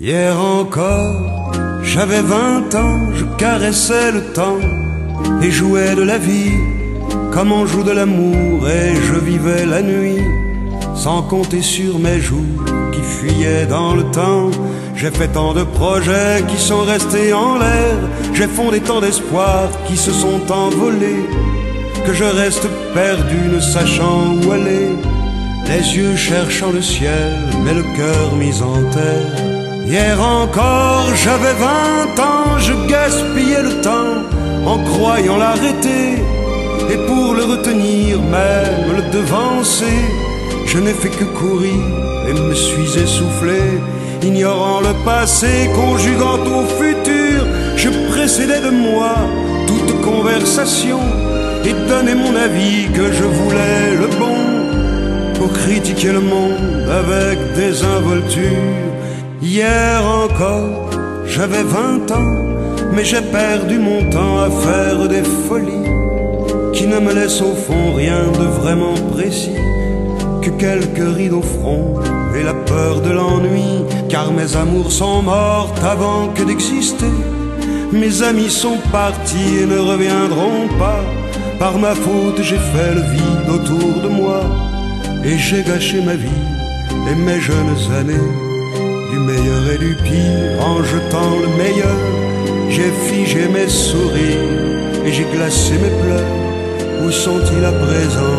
Hier encore, j'avais 20 ans, je caressais le temps et jouais de la vie comme on joue de l'amour, et je vivais la nuit sans compter sur mes jours qui fuyaient dans le temps. J'ai fait tant de projets qui sont restés en l'air, j'ai fondé tant d'espoirs qui se sont envolés, que je reste perdu ne sachant où aller, les yeux cherchant le ciel mais le cœur mis en terre. Hier encore j'avais 20 ans, je gaspillais le temps en croyant l'arrêter, et pour le retenir, même le devancer, je n'ai fait que courir et me suis essoufflé. Ignorant le passé, conjuguant au futur, je précédais de moi toute conversation et donnais mon avis que je voulais le bon, pour critiquer le monde avec désinvolture. Hier encore, j'avais 20 ans, mais j'ai perdu mon temps à faire des folies qui ne me laissent au fond rien de vraiment précis, que quelques rides au front et la peur de l'ennui. Car mes amours sont mortes avant que d'exister, mes amis sont partis et ne reviendront pas. Par ma faute j'ai fait le vide autour de moi, et j'ai gâché ma vie et mes jeunes années, du meilleur et du pire en jetant le meilleur. J'ai figé mes sourires et j'ai glacé mes pleurs. Où sont-ils à présent,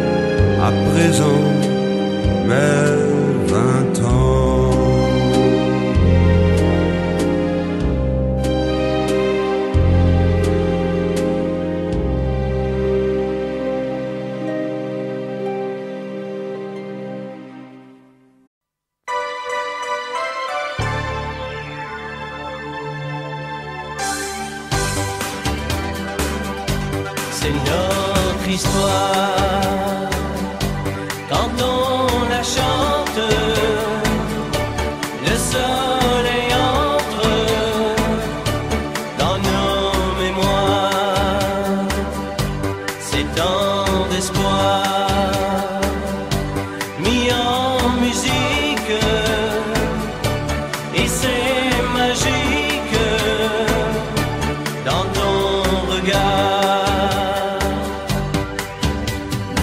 mes 20 ans? C'est notre histoire, quand on la chante, le soleil entre dans nos mémoires. C'est tant d'espoir mis en musique, et c'est magique dans ton regard.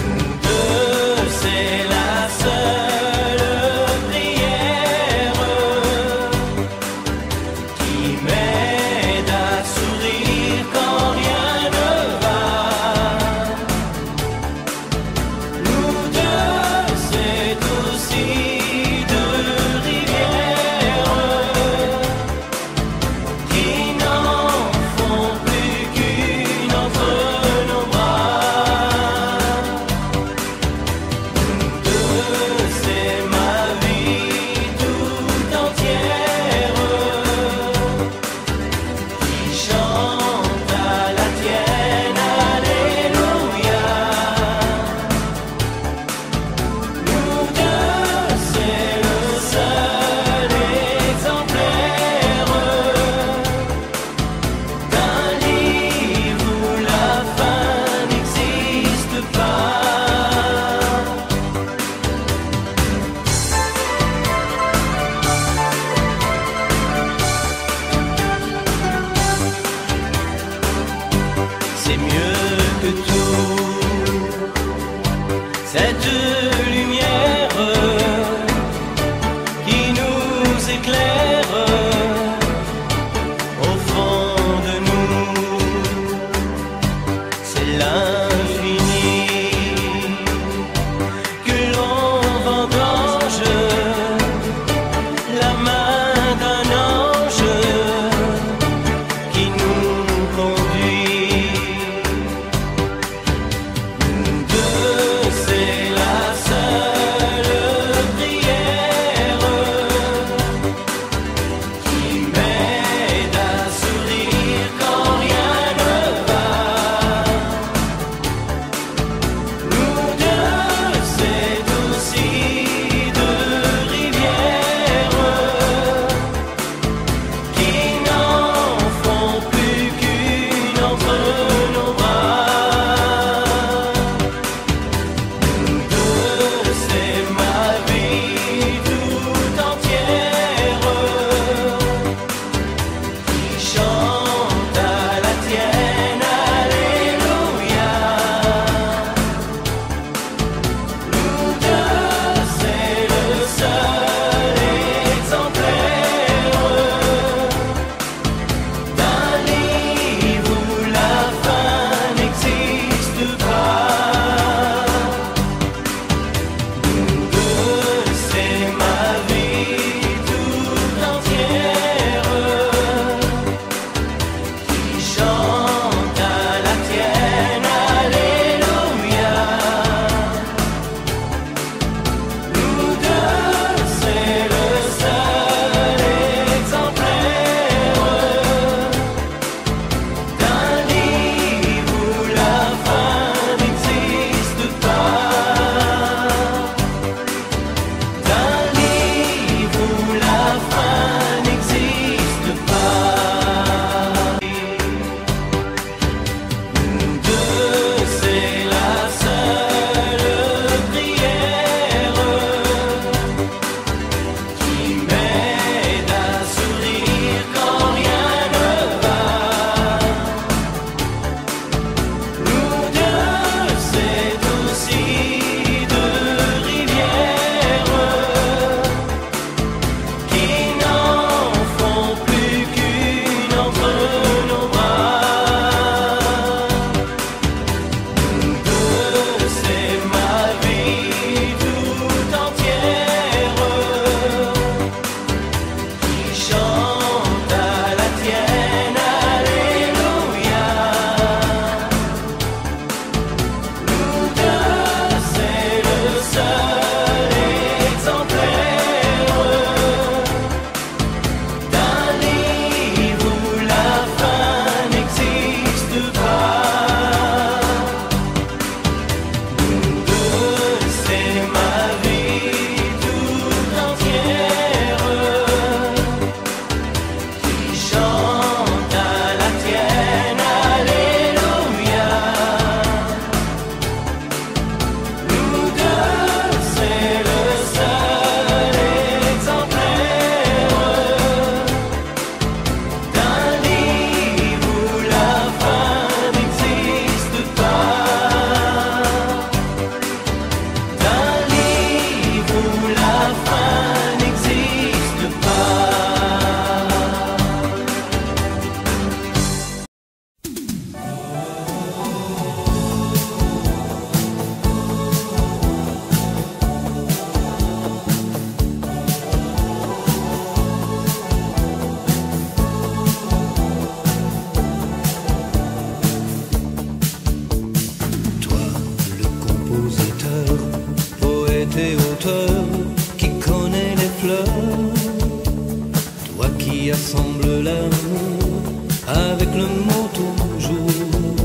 qui assemble l'amour avec le mot toujours.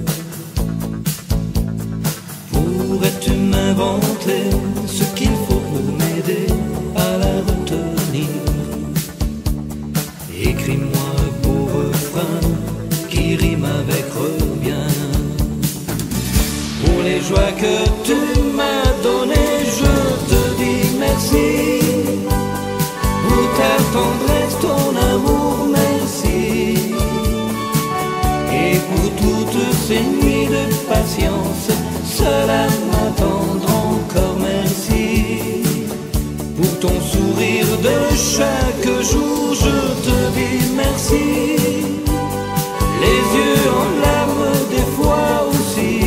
Pourrais-tu m'inventer ce qu'il faut pour m'aider à la retenir? Écris-moi un beau refrain qui rime avec reviens. Pour les joies que tu m'as données, je te dis merci. Pour ta tendresse, ton amour, merci. Et pour toutes ces nuits de patience, cela m'attendre encore merci. Pour ton sourire de chaque jour, je te dis merci. Les yeux en larmes des fois aussi.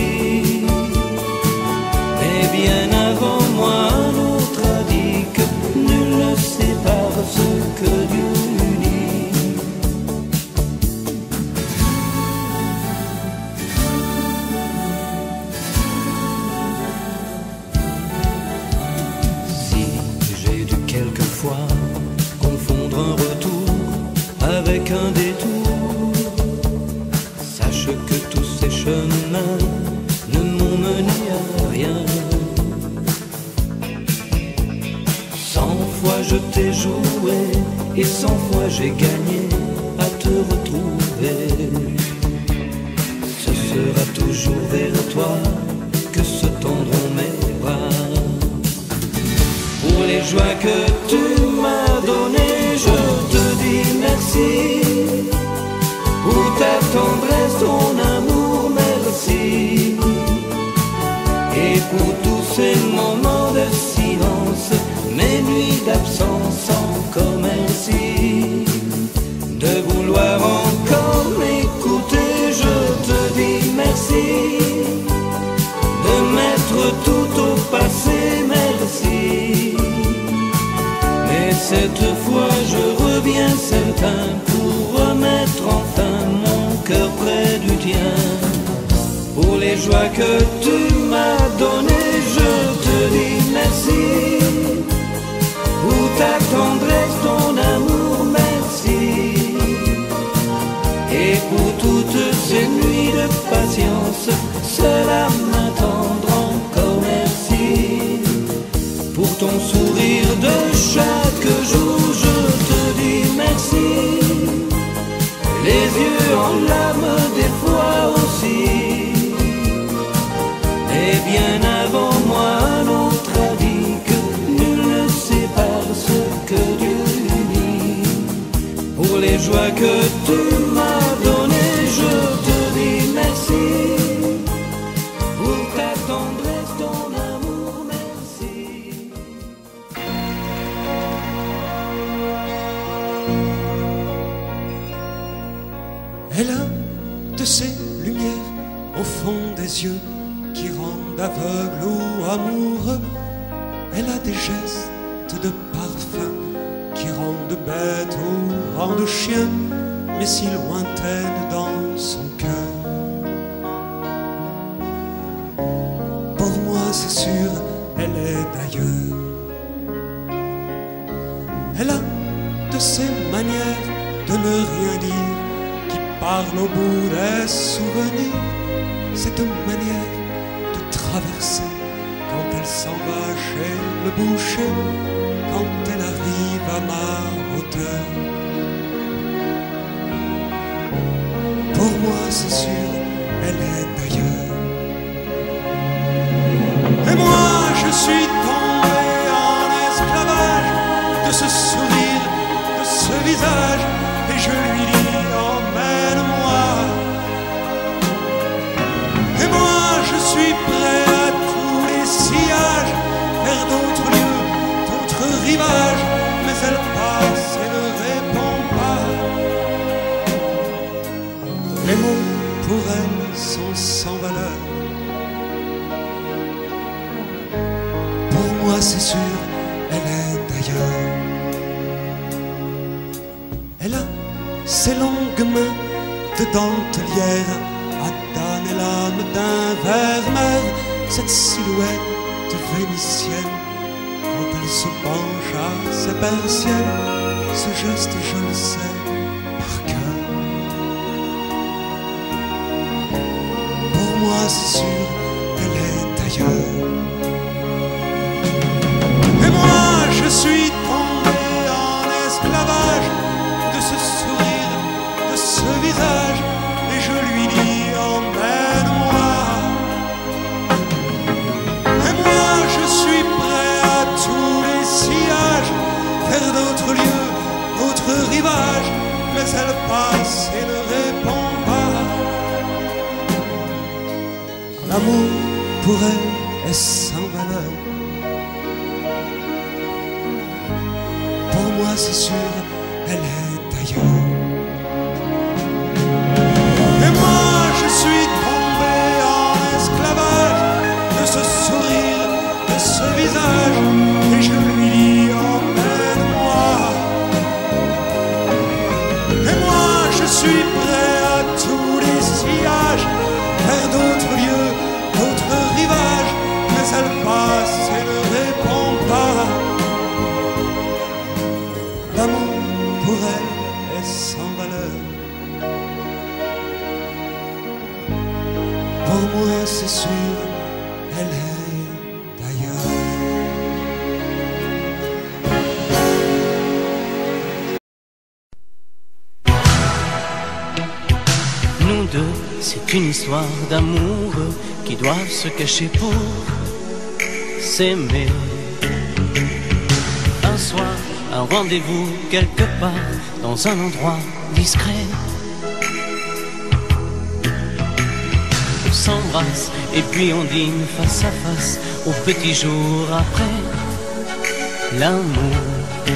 Mais bien avant moi, un autre a dit que nul ne sépare ce que Dieu unit. Si j'ai dû quelquefois confondre un retour avec un détour, sache que tous ces chemins ne m'ont mené à rien. 100 fois je t'ai joué et 100 fois j'ai gagné à te retrouver. Ce sera toujours vers toi que se tendront mes bras. Pour les joies que tu m'as données, je te dis merci. Pour ta tendresse, ton amour, merci. Et pour tous ces moments de silence, mes nuits d'absence, encore merci. De vouloir encore m'écouter, je te dis merci. De mettre tout au passé, merci. Mais cette fois je reviens certain pour remettre enfin mon cœur près du tien. Pour les joies que tu m'as données, je te dis merci. Pour ta tendresse, ton amour, merci. Et pour toutes ces nuits de patience, cela m'attendre encore merci. Pour ton sourire de chaque jour, je te dis merci. Les yeux en larmes des fois aussi. Et bien avant moi, un autre a dit que nul ne sépare ce que Dieu unit. Pour les joies que tu m'as données, je te dis merci. Pour ta tendresse, ton amour, merci. Elle a de ces lumières au fond des yeux qui rendent aveugle ou amoureux. Elle a des gestes de parfum qui rendent bête ou rendent chien, mais si lointaine dans son cœur. Pour moi c'est sûr, elle est d'ailleurs. Elle a de ces manières de ne rien dire qui parlent au bout des souvenirs. Cette manière de traverser quand elle s'en va chez le boucher, quand elle arrive à ma hauteur. Pour moi c'est sûr, elle est d'ailleurs. Et moi je suis tombé en esclavage de ce sourire, de ce visage, et je lui dis emmène-moi. Et moi je suis prêt à tous les sillages, vers d'autres lieux, d'autres rivages, mais elle passe et ne répond pas. Les mots pour elle sont sans valeur. Pour moi c'est sûr, elle est d'ailleurs. Elle a ses longues mains de dentelière à damner l'âme d'un vermeer, cette silhouette vénitienne quand elle se penche à ses persiennes ce geste je le sais par cœur. Pour moi c'est sûr, elle est ailleurs. Et moi je suis tombé en esclavage de ce sourire, de ce visage, et je lui dis emmène-moi. Et moi je suis prêt à tous les sillages, vers d'autres lieux, d'autres rivages, mais elle passe et ne répond pas. L'amour pour elle est sans valeur. Pour moi c'est sûr, elle est ailleurs. Et moi je suis tombé en esclavage de ce sourire, de ce visage, et je lui dis emmène-moi. Et moi je suis prêt à tous les sillages, vers d'autres lieux, d'autres rivages, mais elle passe et ne répond pas. L'amour pour elle est sans valeur. Pour moi c'est sûr, elle est ailleurs. Nous deux, c'est une histoire d'amour qui doivent se cacher pour s'aimer. Un soir, un rendez-vous quelque part dans un endroit discret. On s'embrasse et puis on dîne face à face au petit jour après l'amour.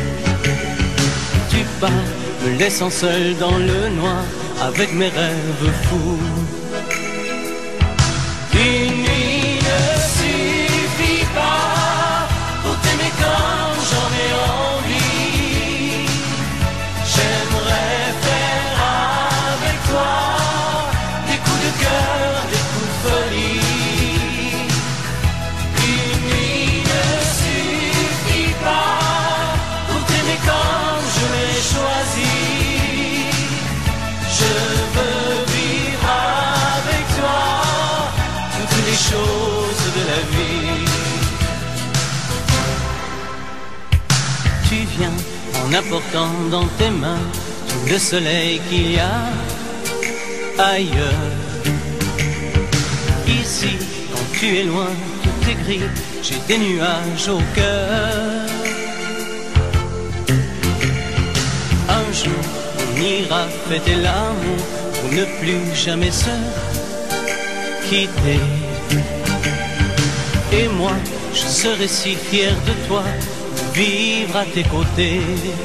Tu pars, me laissant seul dans le noir avec mes rêves fous. Une nuit ne suffit pas pour t'aimer comme j'en ai envie. J'aimerais faire avec toi des coups de cœur, des coups de folie. Une nuit ne suffit pas pour t'aimer comme je l'ai choisi. Je veux vivre avec toi toutes les choses de la vie. Tu viens en apportant dans tes mains tout le soleil qu'il y a ailleurs. Ici, quand tu es loin, tout est gris, j'ai des nuages au cœur. Un jour, on ira fêter l'amour pour ne plus jamais se quitter. Et moi, je serai si fier de toi, de vivre à tes côtés.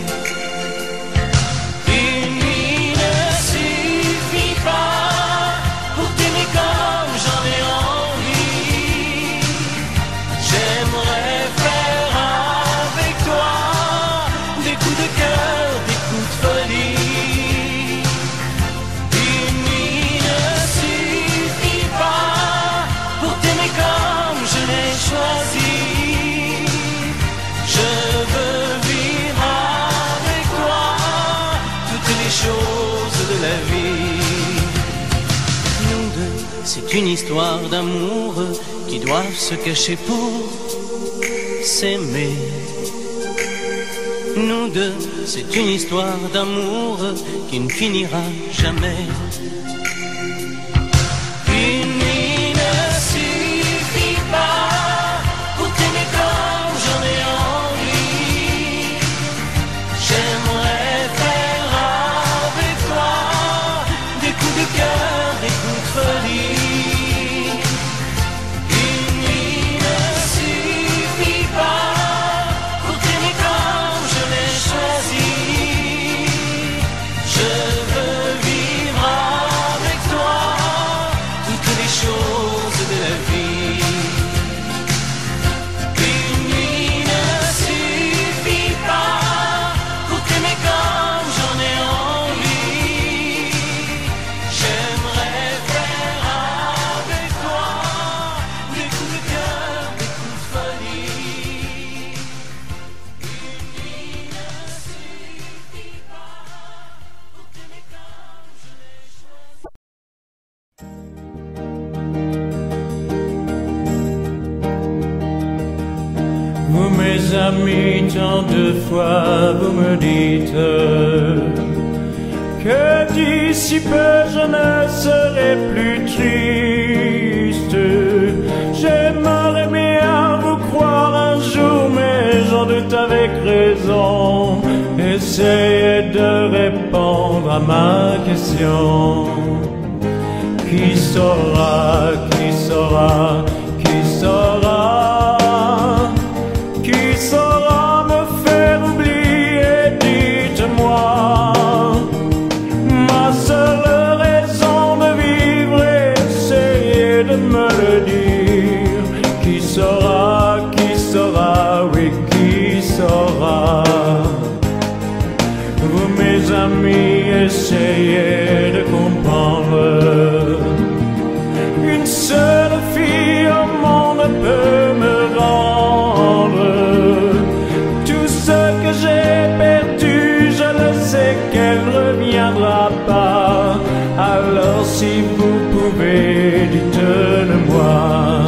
Une nuit ne suffit pas pour t'aimer comme j'en ai envie. J'aimerais faire avec toi des coups de cœur, des coups de folie. Une nuit ne suffit pas pour t'aimer comme je l'ai choisi. Je veux vivre avec toi toutes les choses de la vie. Nous deux, c'est une histoire d'amour qui doivent se cacher pour s'aimer. Nous deux, c'est une histoire d'amour qui ne finira jamais. Une nuit ne suffit pas pour t'aimer comme j'en ai envie. J'aimerais faire avec toi des coups de cœur, des coups de folie. Une nuit ne suffit pas pour t'aimer comme je l'ai choisi. Je veux vivre amis, tant de fois vous me dites que d'ici peu je ne serai plus triste. J'aimerais bien vous croire un jour, mais j'en doute avec raison. Essayez de répondre à ma question. Qui saura, qui saura, qui saura, qui saura me faire oublier, dites-moi. Ma seule raison de vivre, essayez de me le dire. Qui saura, oui, qui saura. Vous mes amis, essayez de comprendre. Une seule fille au monde peut me rendre tout ce que j'ai perdu. Je le sais qu'elle ne reviendra pas. Alors si vous pouvez, dites-le-moi.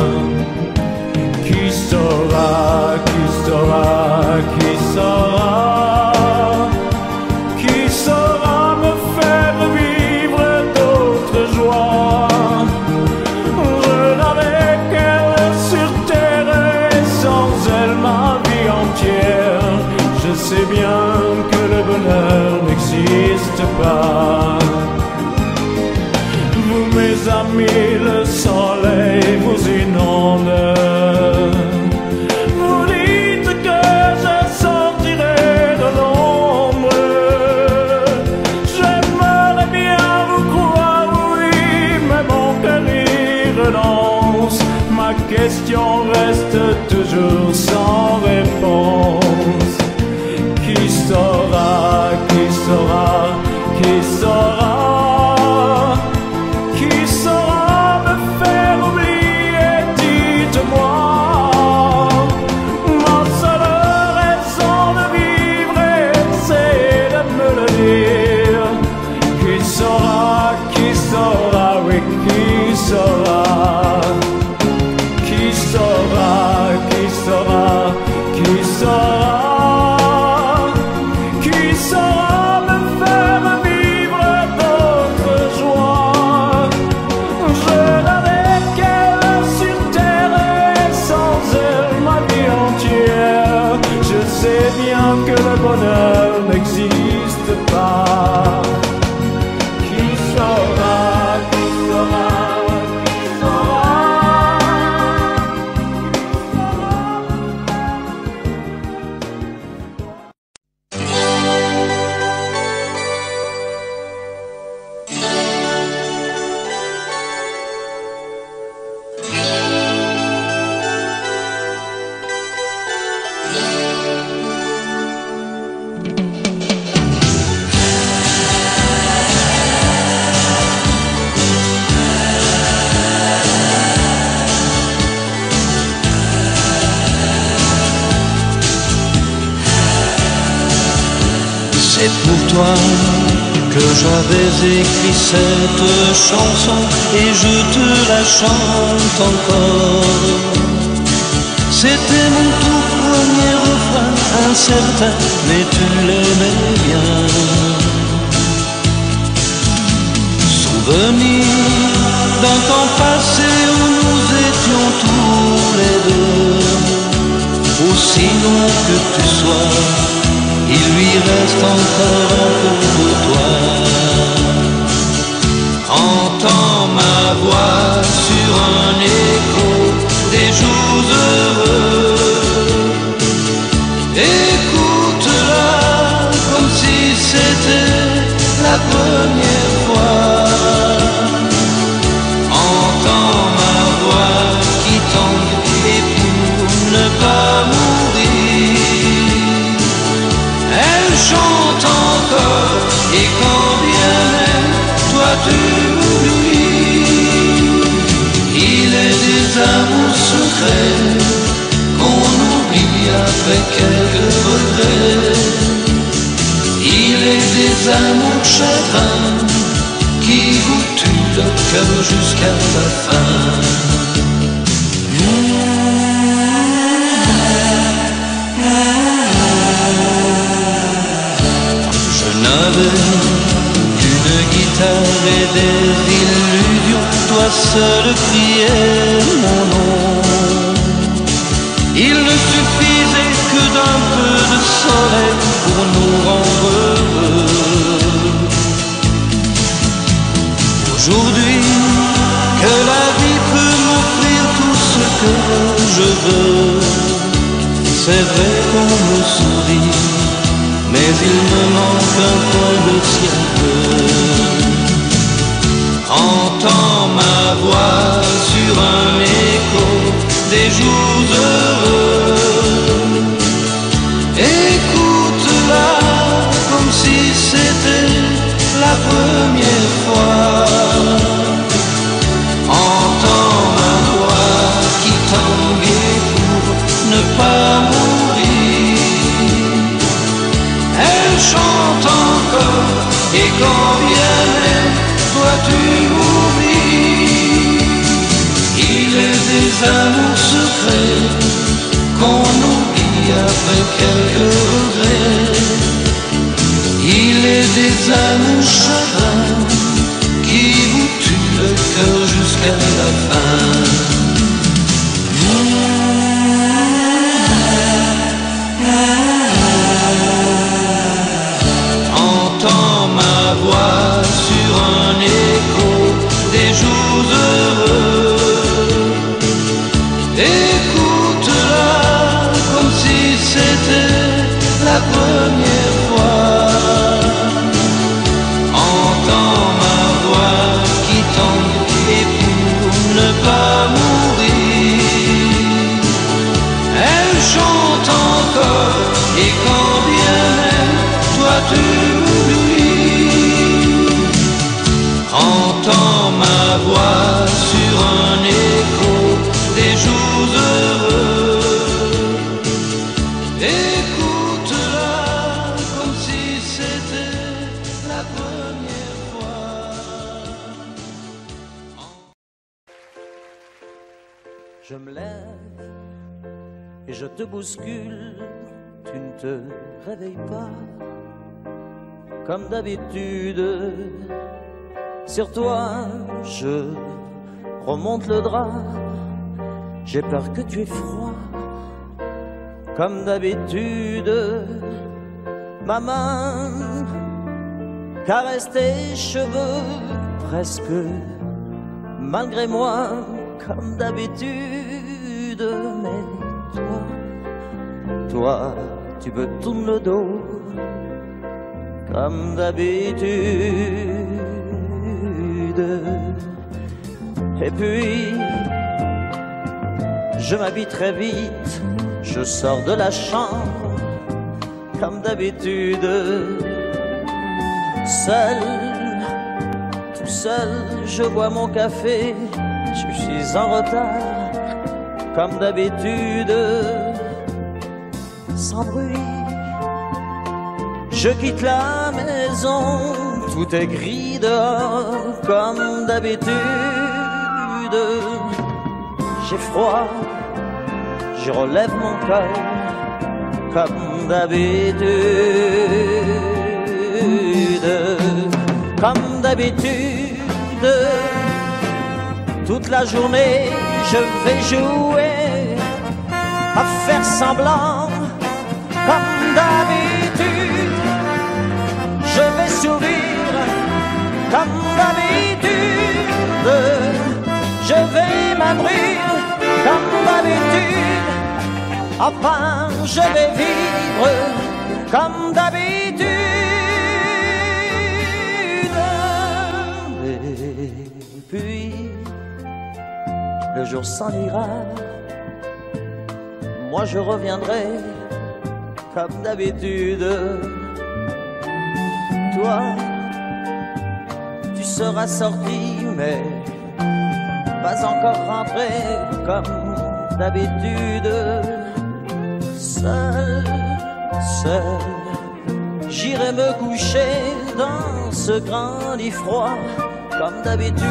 Qui saura, qui saura, qui saura, qui saura me faire vivre d'autres joies. Je n'avais qu'elle sur terre et sans elle ma vie entière. Je sais bien que le bonheur n'existe pas. Vous mes amis, le soleil vous inonde. Vous dites que je sortirai de l'ombre. J'aimerais bien vous croire, oui, mais mon cœur y renonce. Ma question reste toujours sans réponse. Qui saura, qui saura, qui saura, qui saura me faire oublier, dites-moi. Ma seule raison de vivre, c'est de me le dire. Qui saura, oui, qui saura. Qui saura, qui saura, qui saura. Qui saura me faire vivre d'autres joies. Je n'avais qu'elle sur terre et sans elle ma vie entière. Je sais bien que le bonheur n'existe pas. Qui saura, qui saura, qui saura. C'est pour toi que j'avais écrit cette chanson et je te la chante encore. C'était mon tout premier refrain, incertain, mais tu l'aimais bien. Souvenir d'un temps passé où nous étions tous les deux. Aussi long que tu sois, il lui reste encore un peu pour toi. Entends ma voix sur un écho des jours heureux. Écoute-la comme si c'était la première fois. Entends ma voix qui tangue et pour ne pas mourir, elle chante encore, et quand bien même toi tu m'oublies, il est des amours secrets qu'on oublie après quelques regrets. Il est des amours chagrins qui vous tuent le cœur jusqu'à la fin. avenir, une guitare et des illusions, toi seul criais mon nom. Il ne suffisait que d'un peu de soleil pour nous rendre heureux. Aujourd'hui, que la vie peut m'offrir tout ce que je veux, c'est vrai qu'on me sourit, mais il me manque un coin de ciel bleu. Entends ma voix sur un écho des jours heureux. Écoute-la comme si c'était la première fois. Entends ma voix qui tanguait pour ne pas mourir. Elle chante encore et quand bien même toi tu m'oublies. Il est des amours secrets qu'on oublie après quelques regrets. Il est des amours chagrins qui vous tuent le cœur jusqu'à la fin. Entends ma voix sur un écho des jours heureux. Écoute-la comme si c'était la première fois. Entends ma voix qui tangue et pour ne pas mourir. Elle chante encore et quand bien même toi tu m'oublies. Entends ma voix sur un écho des jours heureux. Écoute-la comme si c'était la première fois. Je me lève et je te bouscule, tu ne te réveilles pas. Comme d'habitude, sur toi je remonte le drap. J'ai peur que tu aies froid. Comme d'habitude, ma main caresse tes cheveux presque malgré moi. Comme d'habitude, mais toi, tu me tournes le dos. Comme d'habitude. Et puis, je m'habille très vite, je sors de la chambre, comme d'habitude. Seul, tout seul, je bois mon café, je suis en retard, comme d'habitude. Sans bruit, je quitte la maison, tout est gris dehors, comme d'habitude. J'ai froid, je relève mon cœur, comme d'habitude. Comme d'habitude, toute la journée, je vais jouer à faire semblant, comme d'habitude. Je vais sourire comme d'habitude. Je vais m'abrir comme d'habitude. Enfin, je vais vivre comme d'habitude. Et puis, le jour s'en ira. Moi, je reviendrai comme d'habitude. Toi, tu seras sorti, mais pas encore rentré comme d'habitude. Seul, seul, j'irai me coucher dans ce grand lit froid comme d'habitude.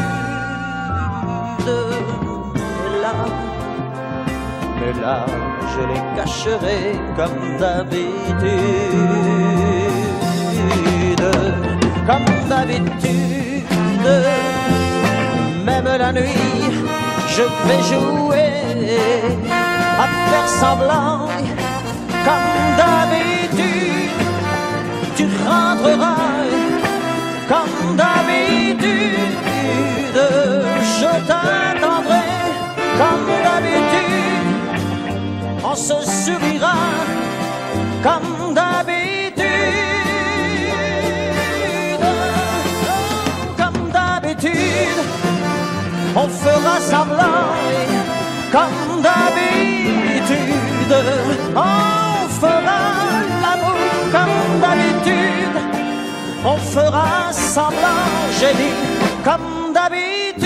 Mais là, je les cacherai comme d'habitude. d'habitude. Même la nuit, je vais jouer à faire semblant. Comme d'habitude, tu rentreras. Comme d'habitude, je t'attendrai. Comme d'habitude, on se sourira. Comme d'habitude, comme d'habitude, on fera semblant. Comme d'habitude, on fera l'amour. Comme d'habitude, on fera semblant. J'ai dit comme d'habitude.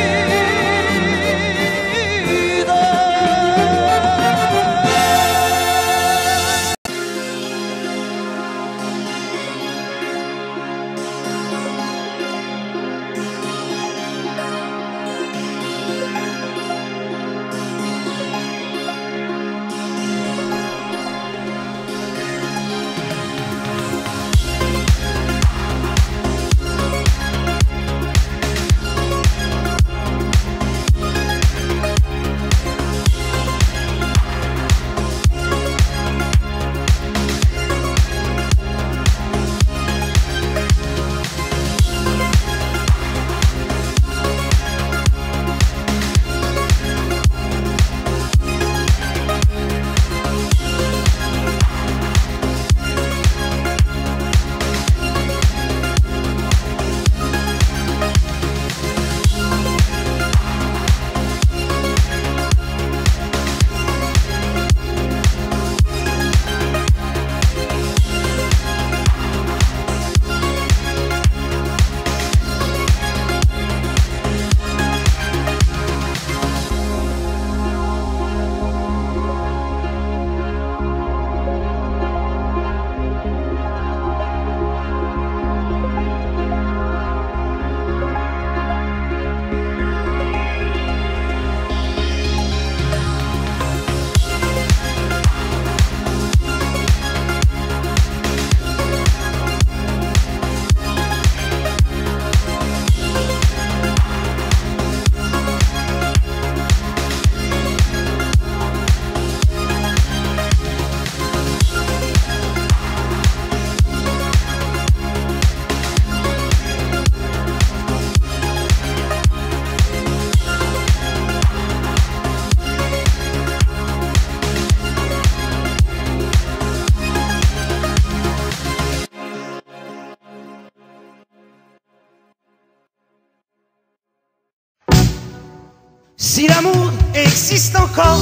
Si l'amour existe encore,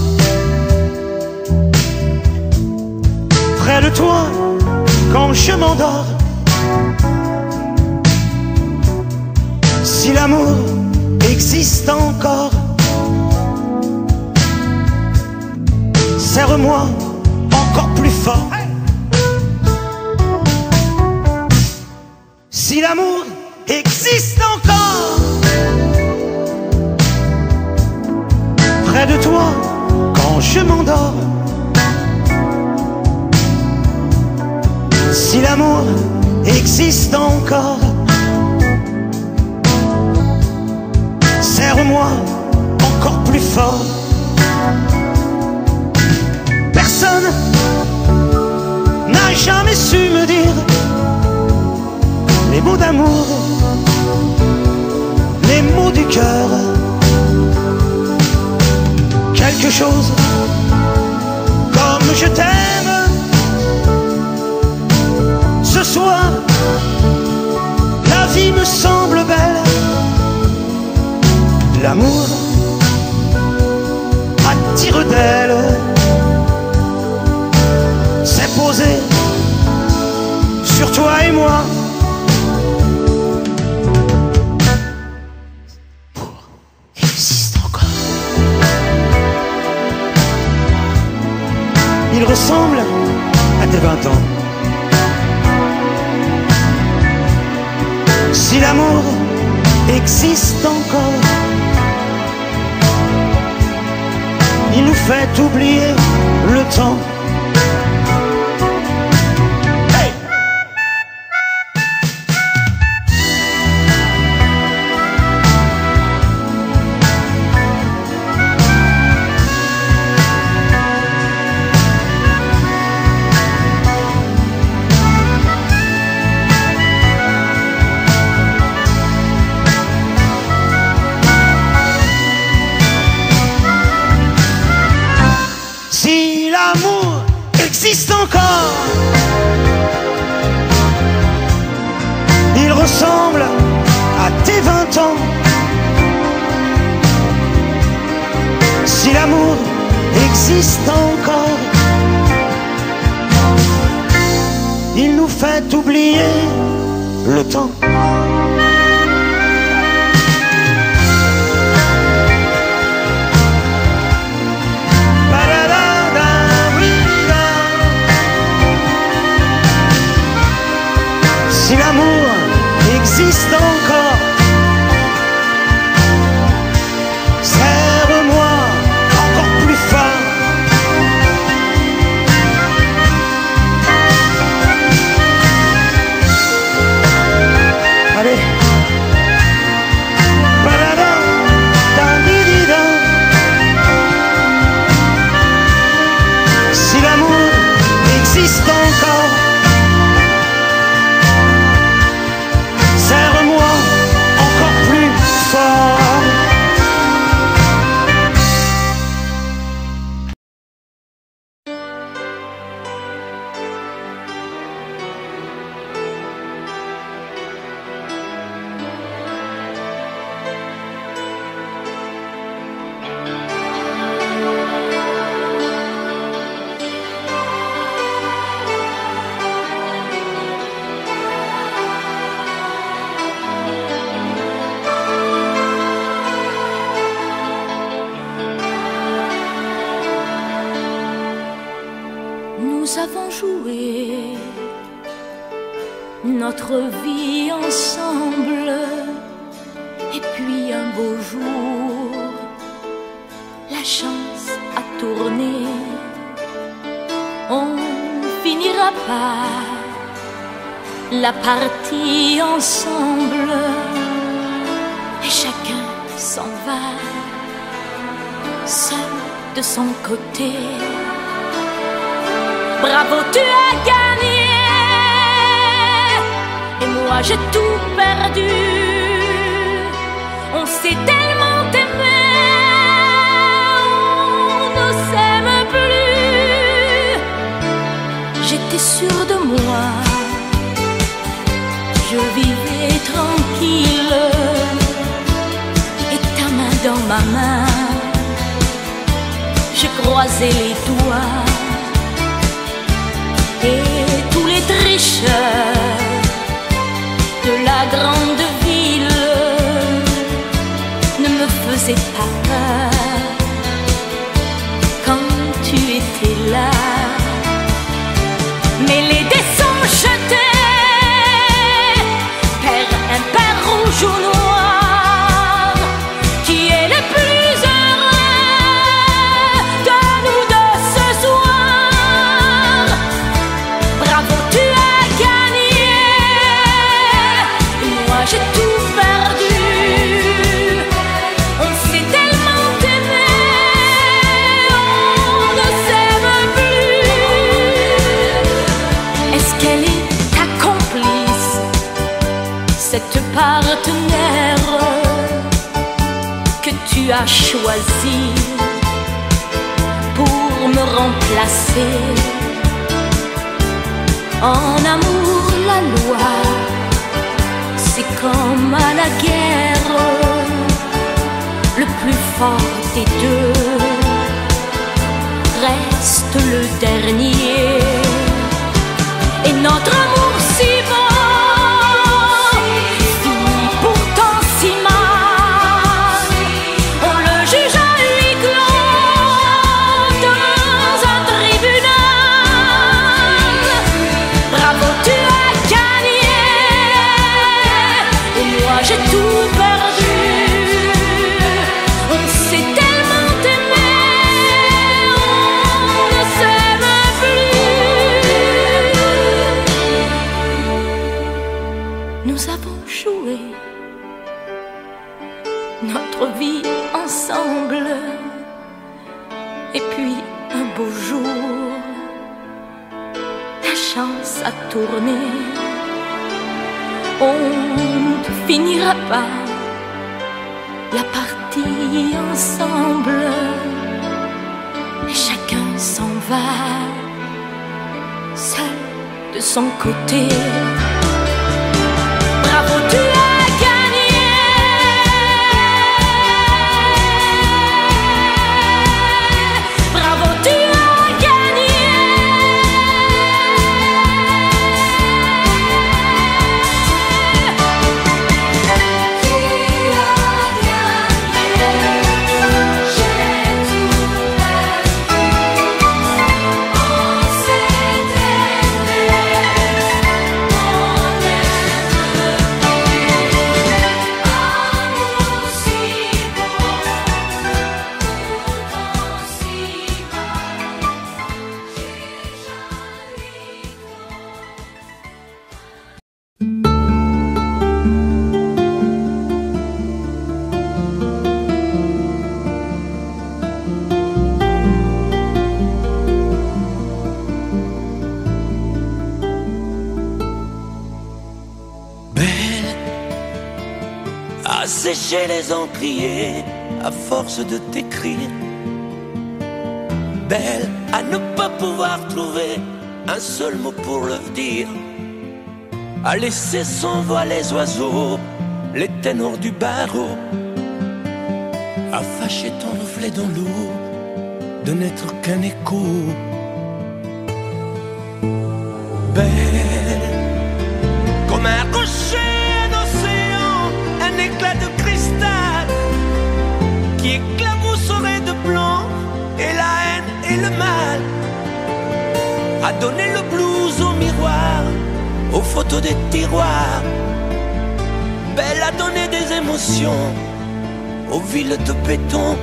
près de toi quand je m'endors, si l'amour existe encore, serre-moi encore plus fort. Si l'amour existe encore, près de toi quand je m'endors, si l'amour existe encore, serre-moi encore plus fort. Personne n'a jamais su me dire les mots d'amour, les mots du cœur. Quelque chose comme je t'aime. Ce soir, la vie me semble belle. L'amour attire d'elle. C'est posé sur toi et moi. Il ressemble à tes 20 ans. Si l'amour existe encore, il nous fait oublier le temps. Hey! existe encore. Il nous fait oublier le temps. Si l'amour existe encore, serre-moi encore plus fort. Allez. Si l'amour existe encore, serre-moi encore plus fort. Nous avons joué notre vie ensemble, et puis un beau jour, la chance a tourné. On finira par la partie ensemble, et chacun s'en va, seul de son côté. Bravo, tu as gagné, et moi j'ai tout perdu. On s'est tellement aimé, on ne s'aime plus. J'étais sûre de moi, je vivais tranquille, et ta main dans ma main, je croisais les doigts. Et tous les tricheurs de la grande ville ne me faisaient pas peur quand tu étais là. Mais les dés sont jetés, père impair, rouge ou noir, qui est le plus heureux de nous deux ce soir. Bravo, tu as gagné, moi j'ai tout perdu. On s'est tellement aimé, on ne s'aime plus. Est-ce qu'elle est ta complice, cette partenaire que tu as choisi pour me remplacer? En amour, la loi, c'est comme à la guerre, le plus fort des deux reste le dernier. Et notre amour si beau finit pourtant si mal. On le juge à huis clos dans un tribunal. Bravo, tu as gagné, et moi j'ai tout perdu. On s'est tellement aimé, on ne s'aime plus. Nous avons joué notre vie ensemble, et puis un beau jour, la chance a tourné. On ne finira pas la partie ensemble, et chacun s'en va, seul de son côté. Bravo, tu as gagné, bravo, assécher les encriers à force de t'écrire. Belle à ne pas pouvoir trouver un seul mot pour le dire, à laisser s'envoler les oiseaux, les ténors du barreau, à fâcher ton reflet dans l'eau, de n'être qu'un écho. Belle comme un rocher, un océan, un éclat de cristal qui éclabousserait de blanc et la haine et le mal, à donner le blues au miroir, aux photos des tiroirs. Belle à donner des émotions aux villes de béton.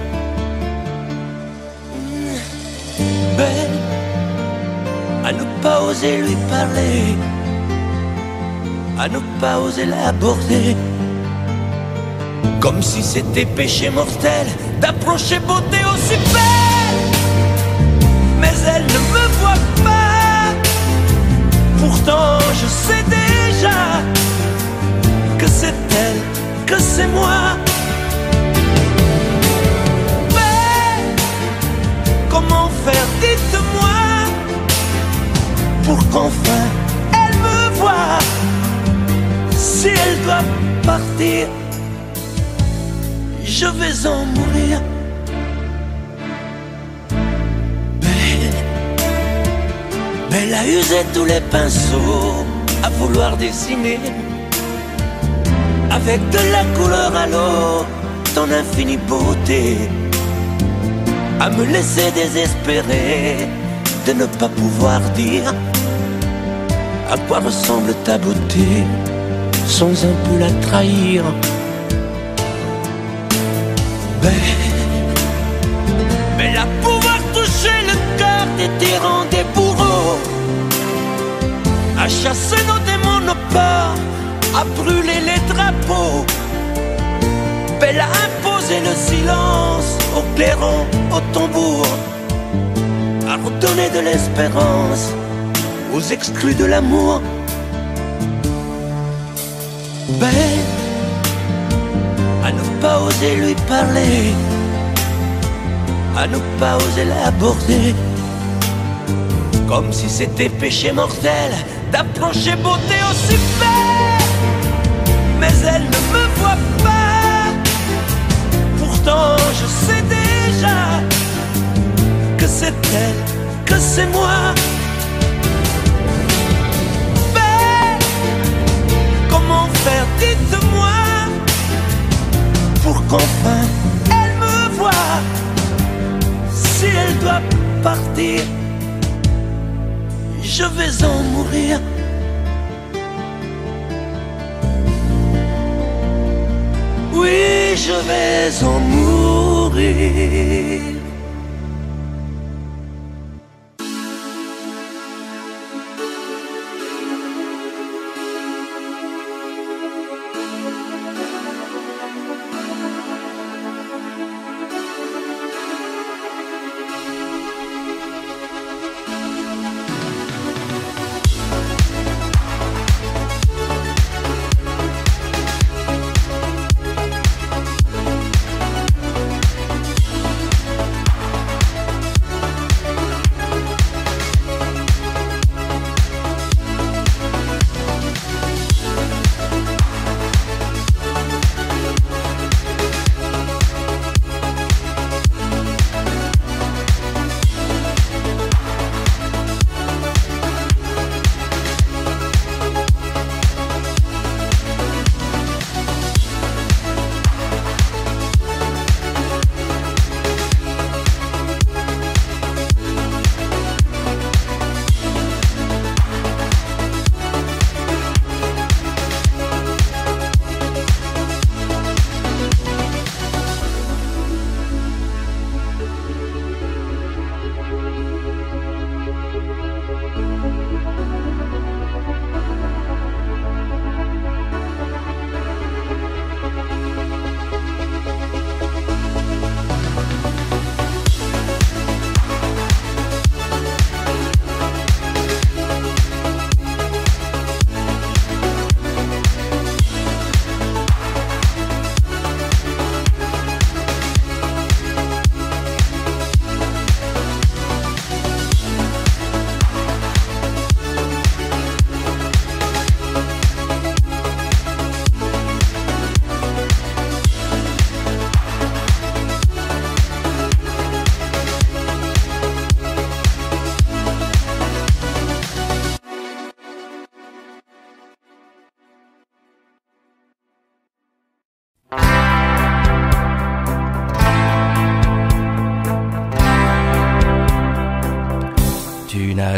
Belle à ne pas oser lui parler, à ne pas oser l'aborder, comme si c'était péché mortel d'approcher beauté aussi belle. Mais elle ne me voit pas, pourtant je sais déjà que c'est elle, que c'est moi. Mais comment faire, dites-moi, pour qu'enfin elle me voie. Si elle doit partir, je vais en mourir. Belle a usé tous les pinceaux à vouloir dessiner avec de la couleur à l'eau ton infinie beauté, à me laisser désespérer de ne pas pouvoir dire à quoi ressemble ta beauté sans un peu la trahir. Belle à pouvoir toucher le cœur des tyrans, des bourreaux, à chasser nos démons, nos peurs, à brûler les drapeaux. Belle à imposer le silence au clairon, au tambour, à redonner de l'espérance aux exclus de l'amour. Belle à ne pas oser lui parler, à ne pas oser l'aborder, comme si c'était péché mortel d'approcher beauté aussi belle. Mais elle ne me voit pas, pourtant je sais déjà que c'est elle, que c'est moi. Belle, comment faire, dites-moi, pour qu'enfin elle me voie. Si elle doit partir, je vais en mourir. Oui, je vais en mourir.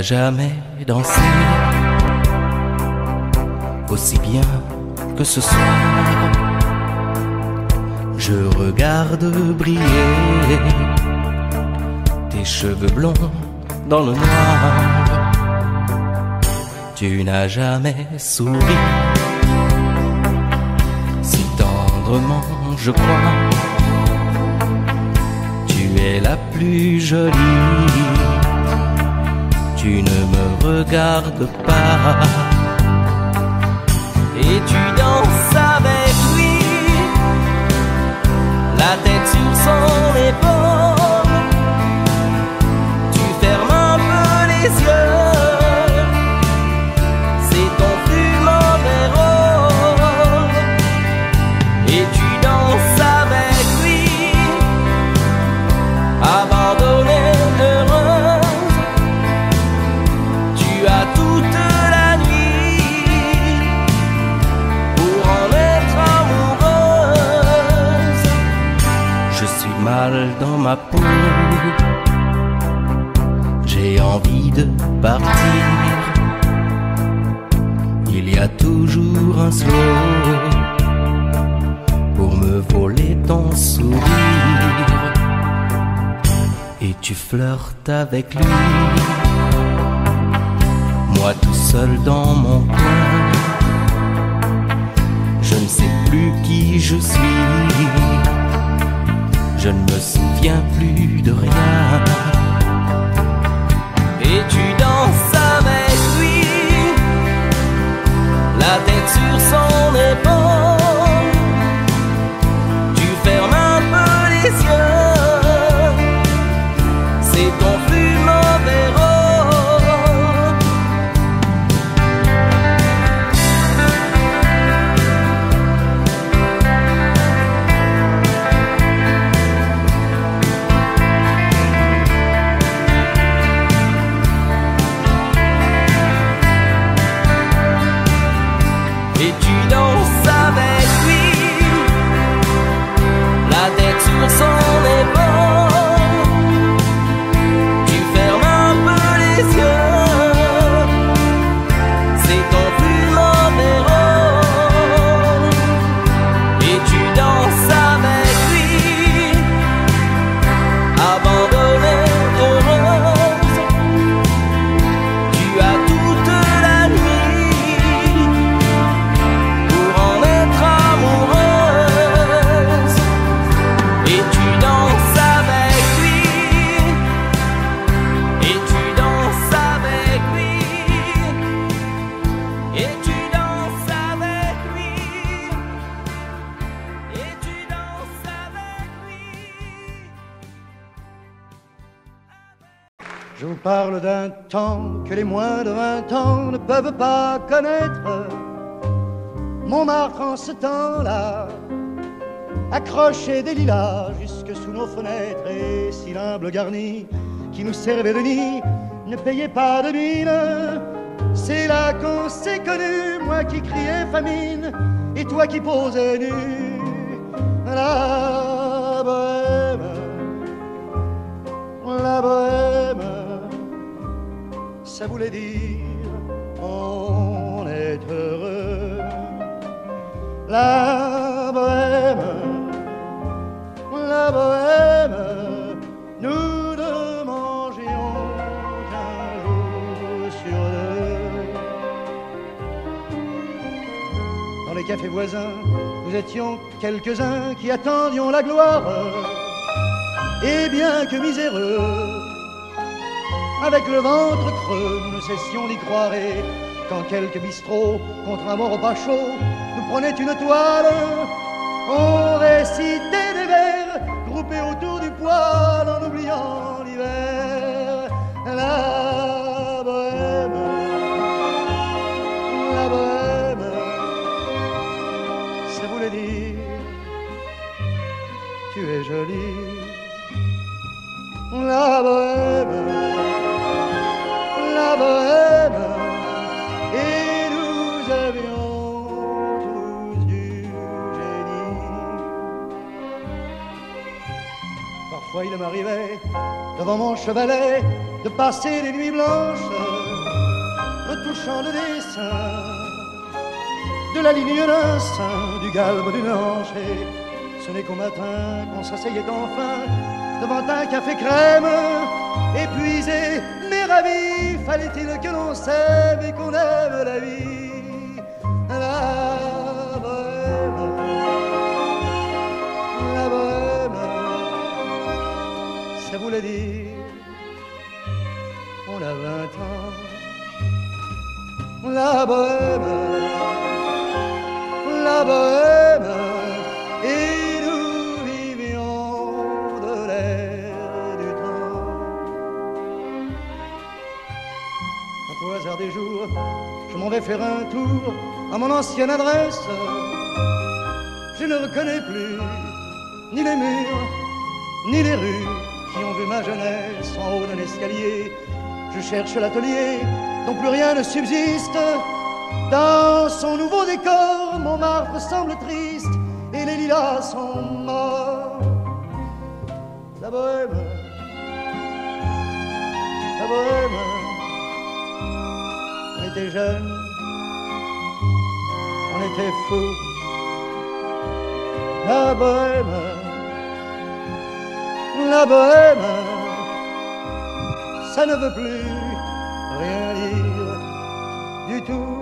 n'as jamais dansé aussi bien que ce soir. Je regarde briller tes cheveux blonds dans le noir. Tu n'as jamais souri si tendrement, je crois. Tu es la plus jolie. Tu ne me regardes pas et tu danses avec lui, la tête sur son épaule. Tu fermes un peu les yeux, c'est ton plus mauvais rôle. Et tu danses avec lui, abandonnée, heureuse. Tu as toute la nuit pour en être amoureuse. Je suis mal dans ma peau, j'ai envie de partir. Il y a toujours un slow pour me voler ton sourire. Et tu flirtes avec lui, moi tout seul dans mon coin. Je ne sais plus qui je suis, je ne me souviens plus de rien. Et tu danses avec lui, la tête sur son épaule. Tu fermes un peu les yeux, c'est ton plus mauvais rôle. Et tu danses avec lui, la tête sur son épaule. Tu fermes un peu les yeux, c'est ton plus mauvais rôle. Et tu danses avec lui, abandonnée, heureuse. Tu as toute la nuit pour en être amoureuse. Et tu danses avec lui, et tu danses avec lui, et tu danses avec lui, et tu danses avec lui. Je vous parle d'un temps que les moins de 20 ans ne peuvent pas connaître. Montmartre en ce temps-là accrochait des lilas jusque sous nos fenêtres, et si l'humble garni qui nous servait de nid ne payait pas de mine, c'est là qu'on s'est connus, moi qui criais famine et toi qui posais nu. La bohème, ça voulait dire on est heureux. La bohème, nous ne mangions qu'un jour sur deux. Dans les cafés voisins, nous étions quelques-uns qui attendions la gloire. Et bien que miséreux, avec le ventre creux, nous ne cessions d'y croire. Et quand quelques bistrots, contre un bon repas chaud, nous prenaient une toile, on récitait des vers groupés autour du poêle en oubliant l'hiver. La bohème, ça voulait dire tu es jolie. La bohème, et nous avions tous du génie. Parfois il m'arrivait, devant mon chevalet, de passer des nuits blanches champ de dessin, de la ligne d'un sein, du galbe d'une hanche. Et ce n'est qu'au matin qu'on s'asseyait enfin devant un café crème, épuisé mais ravi. Fallait-il que l'on s'aime et qu'on aime la vie, la bohème, la bohème. Ça voulait dire on a 20 ans. La bohème, la bohème, et nous vivions de l'air du temps. Au hasard des jours, je m'en vais faire un tour à mon ancienne adresse. Je ne reconnais plus ni les murs, ni les rues qui ont vu ma jeunesse en haut d'un escalier. Je cherche l'atelier dont plus rien ne subsiste. Dans son nouveau décor, Montmartre semble triste et les lilas sont morts. La bohème, la bohème. On était jeunes, on était fous. La bohème, la bohème. Ça ne veut plus rien dire du tout.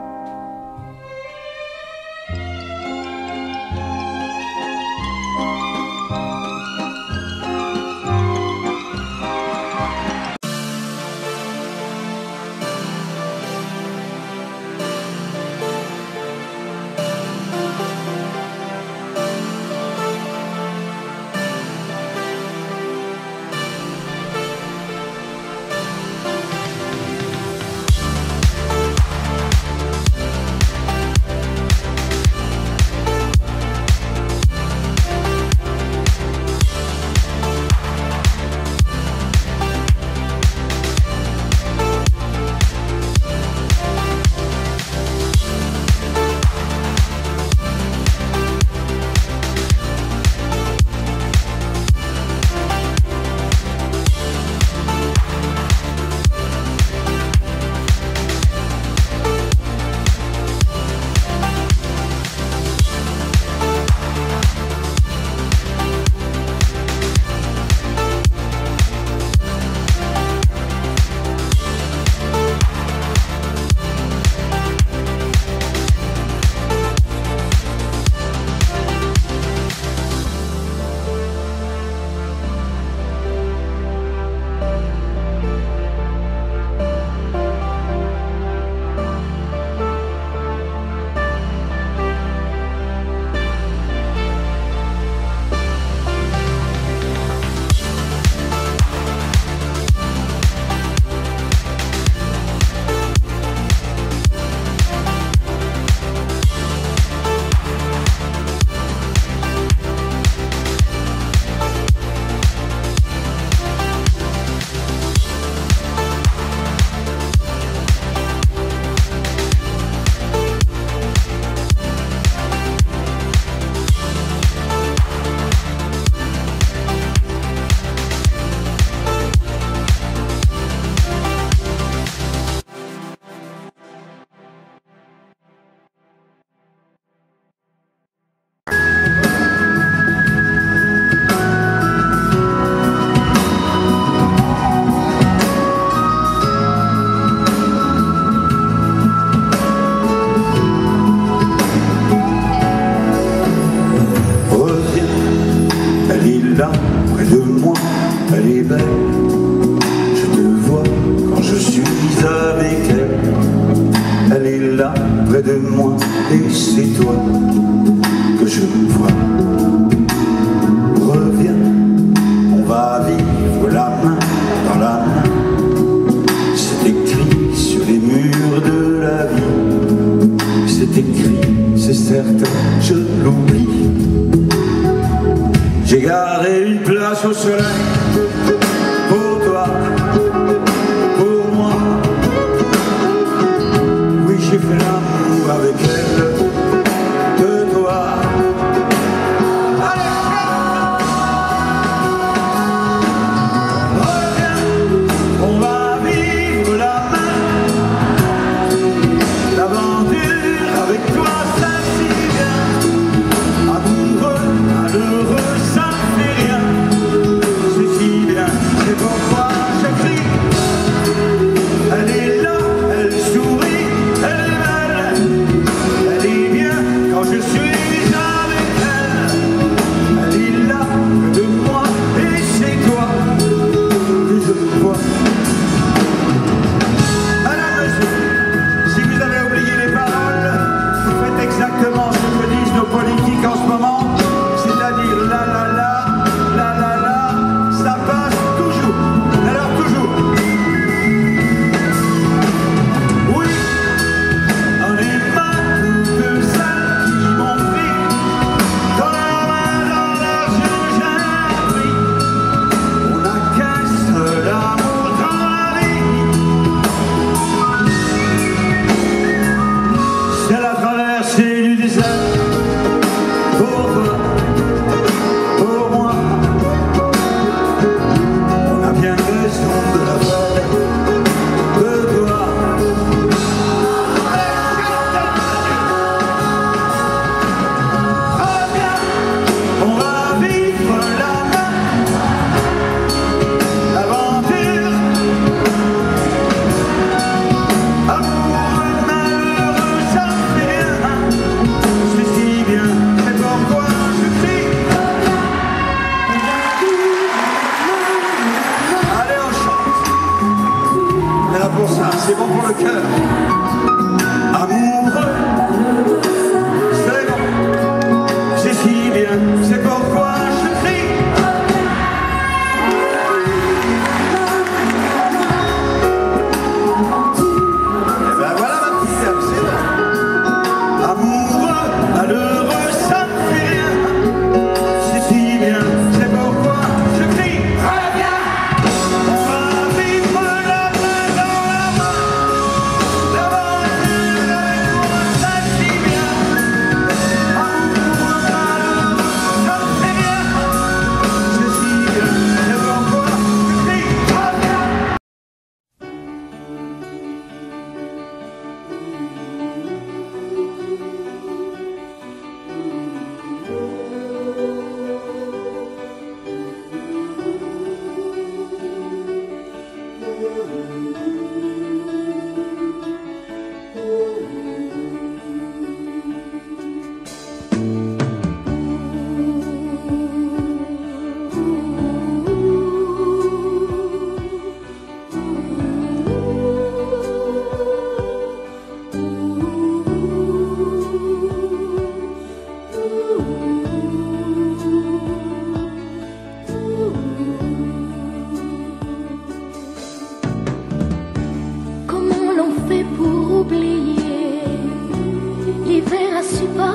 Au soleil, pour toi, pour moi. Oui, j'ai fait l'amour avec elle, de toi. Allez, reviens, on va vivre la main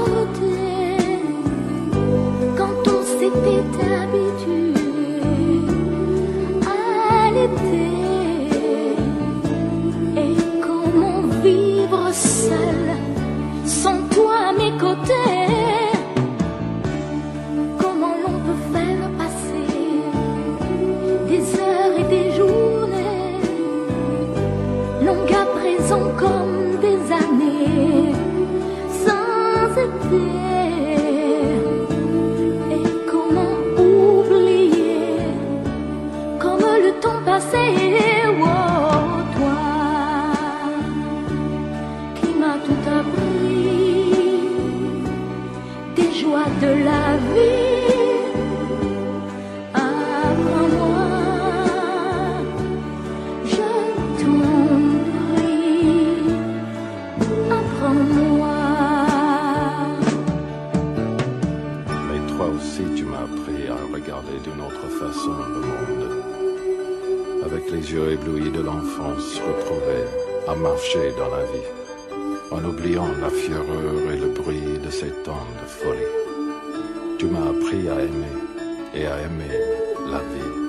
pauvreté, quand on s'était habitué à l'été. Et comment vivre seul sans toi à mes côtés? Comment l'on peut faire passer des heures et des journées, longues à présent comme des années, sans été? Et comment oublier comme le temps passé? Oh, toi qui m'as tout appris, des joies de la vie. Apprends-moi, je t'en prie, apprends-moi. Mais toi aussi tu m'as appris à regarder d'une autre façon le monde, avec les yeux éblouis de l'enfance retrouvée, à marcher dans la vie, en oubliant la fureur et le bruit de ces temps de folie. Tu m'as appris à aimer et à aimer la vie.